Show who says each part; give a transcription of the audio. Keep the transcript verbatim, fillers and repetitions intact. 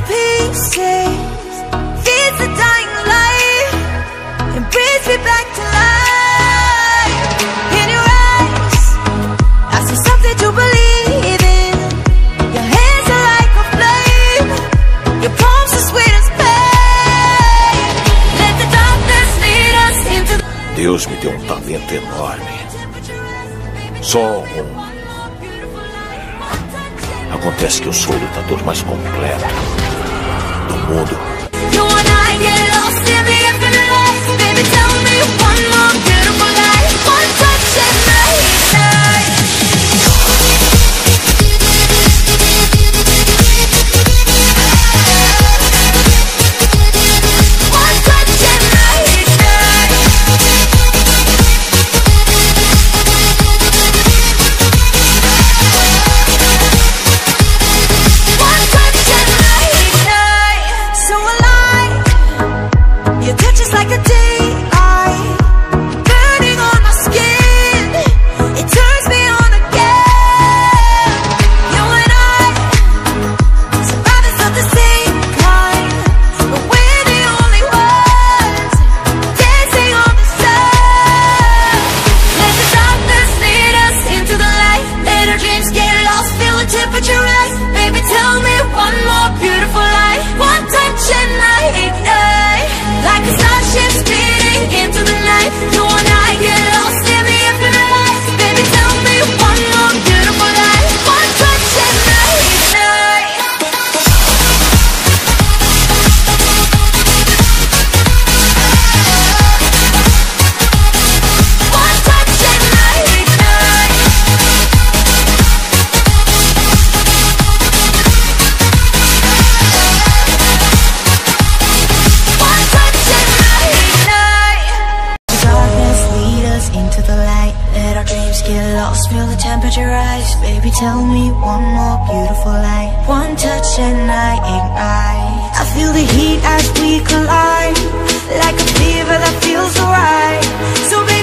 Speaker 1: pieces, feeds the dying light, and brings me back to life. In your eyes, I see something to believe in. Your hands are like a flame, your palms are sweet as pain. Let the darkness lead us into the...
Speaker 2: Deus me deu um talento enorme. Só um. Acontece que eu sou o lutador mais completo do mundo.
Speaker 1: You and I get lost in the infinite light. Baby, tell me one more beautiful lie. One touch and night, one touch and night, one touch and night. So alive, your touch is like a daylight, burning on my skin. It turns me on again. You and I, survivors of the same kind, but we're the only ones dancing on the sun. Let the darkness lead us into the light. Let our dreams get lost, feel the temperature rise. Baby, tell me one more beautiful lie. One touch and I ignite, like a starship speeding into the night. You and I get lost in the infinite light. Baby, tell me one more beautiful lie. One touch and I ignite. One touch and I ignite. One touch and I ignite. Darkness lead us into the light. Let our dreams get lost, feel the temperature rise. Baby, tell me one more beautiful lie. One touch and I ignite. I feel the heat as we collide, like a fever that feels so right. So baby,